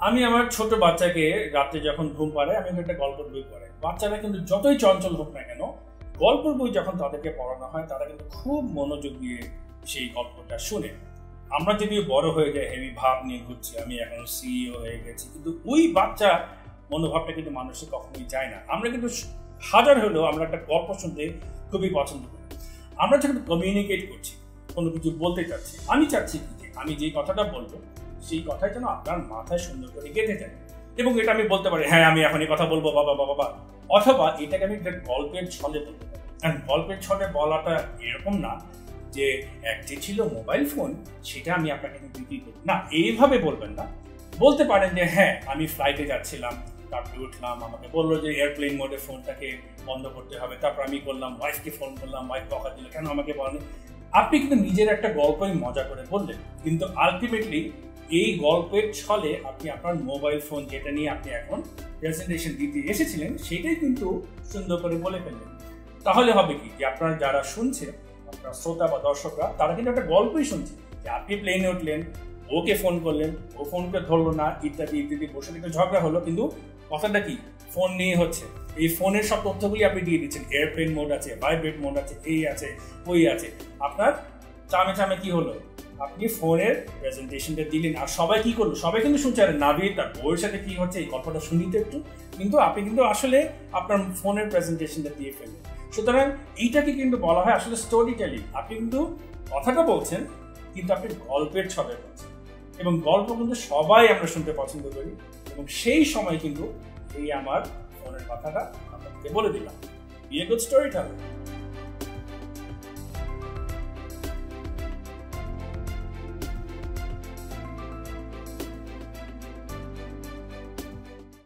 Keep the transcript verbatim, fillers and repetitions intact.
আমি আমার ছোট বাচ্চাকে রাতে যখন ঘুম পাড়াই আমি একটা গল্পের বই পড়াই। বাচ্চারা কিন্তু যতই চঞ্চল হোক না কেন, গল্পের বই যখন তাদেরকে পড়ানো হয় তারা কিন্তু খুব মনোযোগ দিয়ে সেই গল্পটা শুনে। আমরা যদি বড় হয়ে যাই, হেভি ভাব নিয়ে ঘুরছি, আমি এখন সিইও হয়ে গেছি, কিন্তু ওই বাচ্চা মনোভাবটা কিন্তু মানুষের কখনোই যায় না। আমরা কিন্তু হাজার হলেও আমরা একটা গল্প শুনতে খুবই পছন্দ করি। আমরা যখন কমিউনিকেট করছি, কোনো কিছু বলতে চাচ্ছি, আমি চাচ্ছি কি আমি যে কথাটা বলবো সেই কথাই যেন আপনার মাথায় সুন্দর করে গেঁথে যায়, এবং এটা আমি বলতে পারি হ্যাঁ আমি এখন এই কথা বলবো বাবা বাবা বা, অথবা এটাকে আমি একটা গল্পের ছলে বলতে পারি। কারণ গল্পের ছলে বলাটা এরকম না যে এক যে ছিল মোবাইল ফোন সেটা আমি আপনাকে বিক্রি করি না, এইভাবে বলবেন না। বলতে পারেন যে হ্যাঁ আমি ফ্লাইটে যাচ্ছিলাম, তারপরে উঠলাম, আমাকে বললো যে এয়ারপ্লেন মোডে ফোনটাকে বন্ধ করতে হবে, তারপর আমি বললাম ওয়াইফকে ফোন করলাম, ওয়াইফ বকা দিল কেন আমাকে বলেনি। আপনি কিন্তু নিজের একটা গল্পই মজা করে বললেন, কিন্তু আলটিমেটলি এই গল্পের ছলে আপনি আপনার মোবাইল ফোন যেটা নিয়ে আপনি এখন প্রেজেন্টেশন দিতে এসেছিলেন সেটাই কিন্তু সুন্দর করে বলে ফেললেন। তাহলে হবে কি যে আপনার যারা শুনছে, আপনার শ্রোতা বা দর্শকরা, তারা কিন্তু একটা গল্পই শুনছে যে আপনি প্লেনে উঠলেন, ওকে ফোন করলেন, ও ফোনকে ধরলো না, ইত্যাদি ইত্যাদি, বসে একটু ঝগড়া হলো, কিন্তু কথাটা কি ফোন নিয়ে হচ্ছে। এই ফোনের সব তথ্যগুলি আপনি দিয়ে দিচ্ছেন, এয়ারপ্লেন মোড আছে, ভাইব্রেট মোড আছে, এই আছে ওই আছে। আপনার চামে চামে কি হলো, আপনি ফোনের প্রেজেন্টেশনটা দিলেন, আর সবাই কি করলো, সবাই কিন্তু শুনছে আরে নাবিদ তার বউয়ের সাথে কি হচ্ছে এই গল্পটা শুনিতে একটু, কিন্তু আপনি কিন্তু আসলে আপনার ফোনের প্রেজেন্টেশনটা দিয়ে ফেললেন। সুতরাং এইটাকে কিন্তু বলা হয় আসলে স্টোরি টেলিং। আপনি কিন্তু কথাটা বলছেন কিন্তু আপনি গল্পের ছলে বলছেন, এবং গল্প কিন্তু সবাই আমরা শুনতে পছন্দ করি, এবং সেই সময় কিন্তু এই আমার ফোনের কথাটা আপনাকে বলে দিলাম। Be a good story teller.